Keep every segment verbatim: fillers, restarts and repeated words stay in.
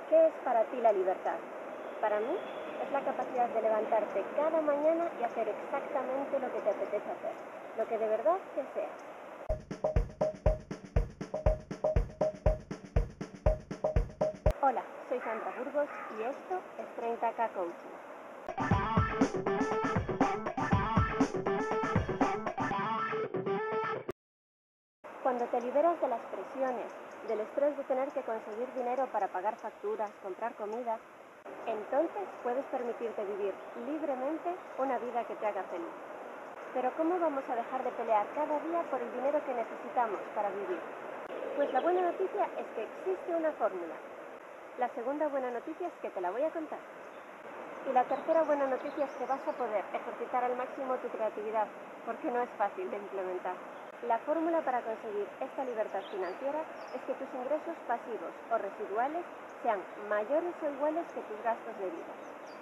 ¿Qué es para ti la libertad? Para mí es la capacidad de levantarte cada mañana y hacer exactamente lo que te apetece hacer, lo que de verdad deseas. Hola, soy Sandra Burgos y esto es treinta K Coaching. Cuando te liberas de las presiones, del estrés de tener que conseguir dinero para pagar facturas, comprar comida, entonces puedes permitirte vivir libremente una vida que te haga feliz. Pero ¿cómo vamos a dejar de pelear cada día por el dinero que necesitamos para vivir? Pues la buena noticia es que existe una fórmula. La segunda buena noticia es que te la voy a contar. Y la tercera buena noticia es que vas a poder ejercitar al máximo tu creatividad, porque no es fácil de implementar. La fórmula para conseguir esta libertad financiera es que tus ingresos pasivos o residuales sean mayores o iguales que tus gastos de vida.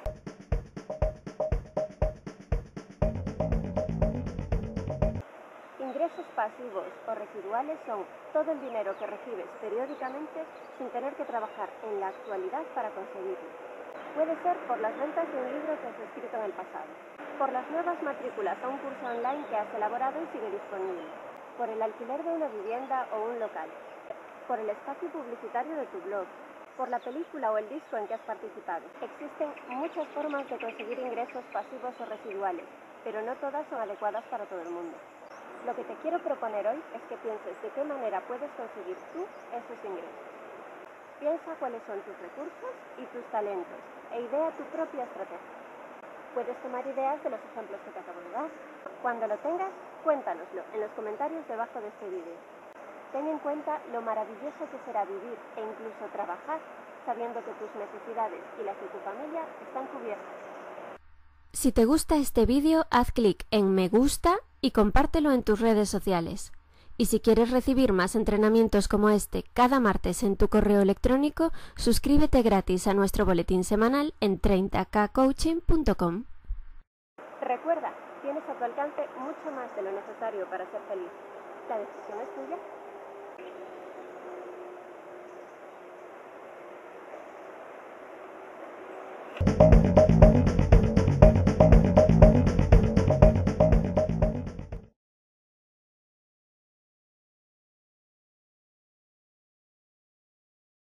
Ingresos pasivos o residuales son todo el dinero que recibes periódicamente sin tener que trabajar en la actualidad para conseguirlo. Puede ser por las ventas de un libro que has escrito en el pasado, por las nuevas matrículas a un curso online que has elaborado y sigue disponible, por el alquiler de una vivienda o un local, por el espacio publicitario de tu blog, por la película o el disco en que has participado. Existen muchas formas de conseguir ingresos pasivos o residuales, pero no todas son adecuadas para todo el mundo. Lo que te quiero proponer hoy es que pienses de qué manera puedes conseguir tú esos ingresos. Piensa cuáles son tus recursos y tus talentos e idea tu propia estrategia. Puedes tomar ideas de los ejemplos que te acabo de dar. Cuando lo tengas, cuéntanoslo en los comentarios debajo de este vídeo. Ten en cuenta lo maravilloso que será vivir e incluso trabajar sabiendo que tus necesidades y las de tu familia están cubiertas. Si te gusta este vídeo, haz clic en me gusta y compártelo en tus redes sociales. Y si quieres recibir más entrenamientos como este cada martes en tu correo electrónico, suscríbete gratis a nuestro boletín semanal en treinta k coaching punto com. Recuerda, tienes a tu alcance mucho más de lo necesario para ser feliz. La decisión es tuya.